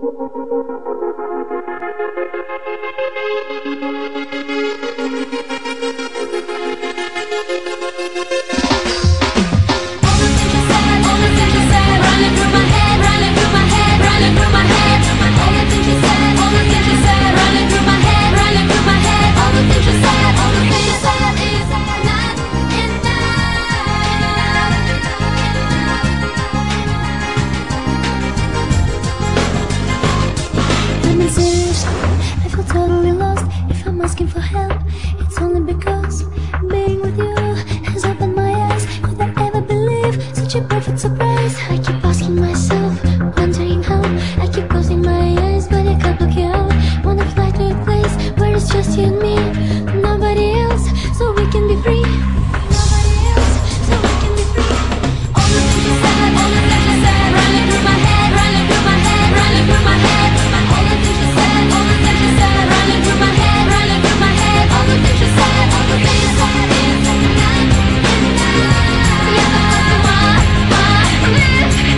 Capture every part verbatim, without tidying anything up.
Totally lost. If I'm asking for help, it's only because being with you has opened my eyes. Could I ever believe such a perfect surprise? I keep asking myself, wondering how. I keep closing my eyes, but I can't look you out. Wanna fly to a place where it's just you and me, nobody else, so we can be free. Nobody else, so we can be free. All the things you said, all the things you said, running through my head, running through my head, running through my head. All the things you said, all the things you said, running through my head, running through my head. All the things you said, all the things you said, is enough, enough. Yeah, that's what, what this is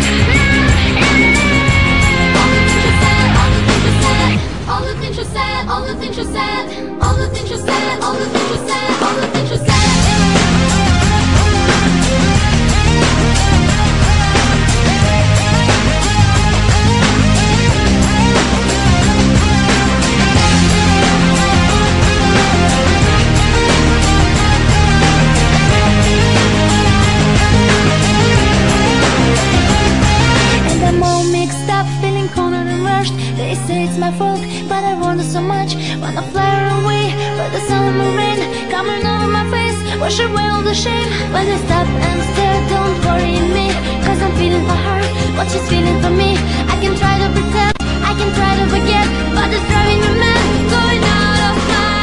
enough. All the things you said, all the things you said, all the things you said, all the things you said, all the things you said, all the things you said. They say it's my fault, but I want it so much. Wanna fly away, but the summer rain coming over my face, wash away all the shame. When I stop and stare, don't worry me, cause I'm feeling for her what she's feeling for me. I can try to pretend, I can try to forget, but it's driving me mad, going out of my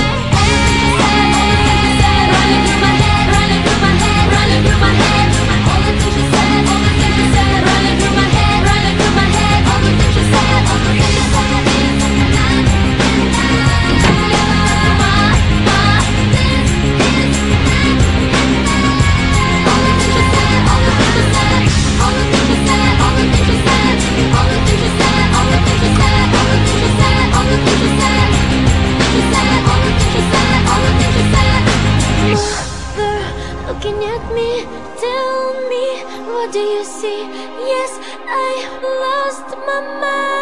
head. Running through my head, running through my head, running through my head. All the things you said, all the things you said, running through my head, running through my head. All the things you said, all the things you said. Looking at me, tell me, what do you see? Yes, I lost my mind.